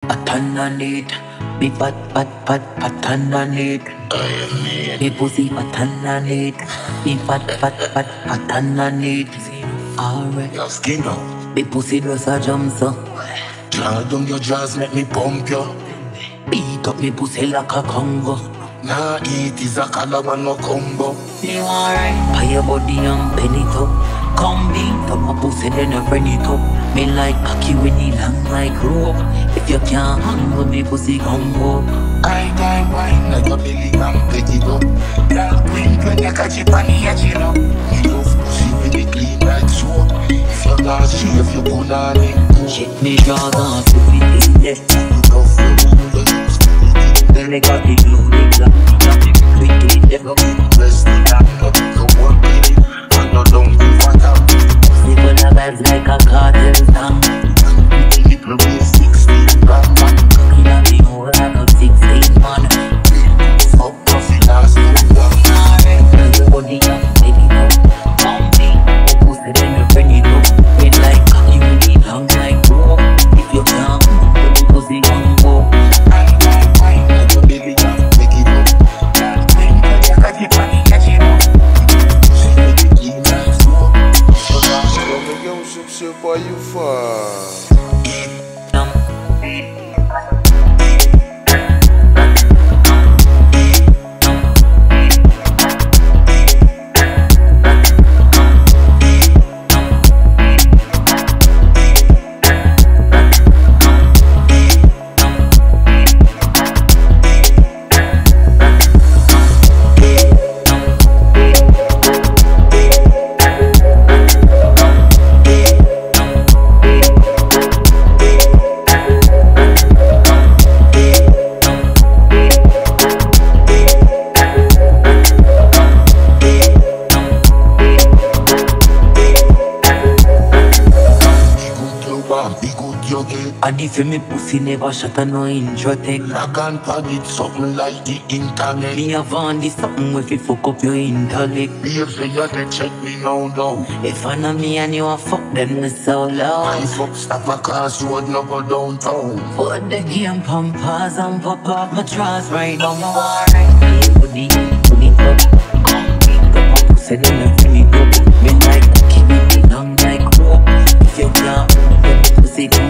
a ton on it. Me pat ton on it. Me pussy a ton on it. Me pat a ton on it. Alright. Your skin up. Me pussy does a jump so. Draw down your jaws, make me pump you. Beat up me pussy like a Congo. Nah, it is a caliber no combo. You alright? Pay your body and bend it up. Come beat up my pussy then I bring it up. Me like cocky when he long like rope. If you can't hang with me pussy combo. I can't wine like a belly and pick it up. Dark queen when you catch it on the edge, you know. Me love pussy when it clean like soap. If you not shave, you put on it. Shit me draws on to be in there. You love the moon, you use it. Then they got the glue, they got the quickly, they go best in that, you work in it. And you don't give a damn. Sleep on the beds like a cartel song. People with 16 grand man. In a big hole like a 16 man. Fuck coffee last too long. Everybody up, baby go. Come be, the pussy then you bring it up. Me like cocky when he long like rope. If you can't, the pussy gon' go. Boy, you far. And if me pussy never shut a no intro take. Log on pad it, something like the internet. Me have on this something if you fuck up your intellect. Behave say you dey check me now. If I know me and you a fuck then me so low. I fuck stop a cross road, no go downtown. Put the game pump pause and pop up my drawers right now. My alright. Put it up. Come beat up my pussy then I bring it up. Me like keep it long like rope. If you can't, the pussy